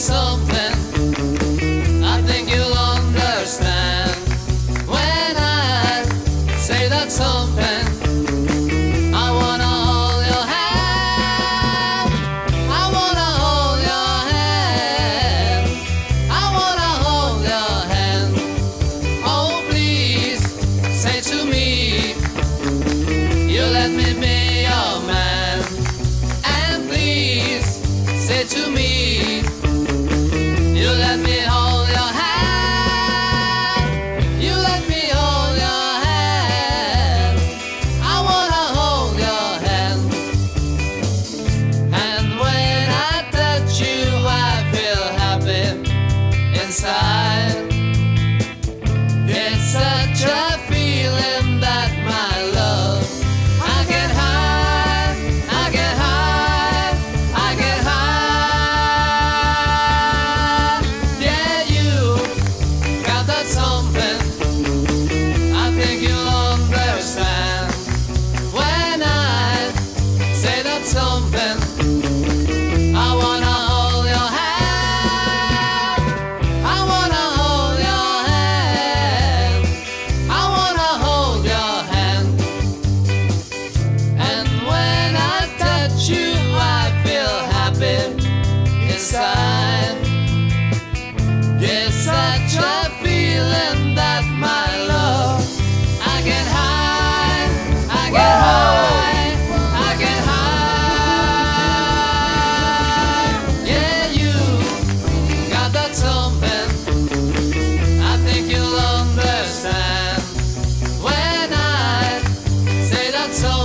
something I think you'll understand when I say that something. I wanna hold your hand. I wanna hold your hand. I wanna hold your hand. Oh, please say to me, you let me be your man. And please say to me, you let me hold your hand. You let me hold your hand. I wanna hold your hand. And when I touch you, I feel happy inside. It's such a feeling that my love I can hide, I can hide, I can hide. Yeah, you got that something I think you'll understand when I say that something. I wanna hold your hand. I wanna hold your hand. I wanna hold your hand. And when I touch you, I feel happy inside. It's such a feeling that my love I can hide, I can hide, I can hide. Yeah, you got that something I think you'll understand when I say that something.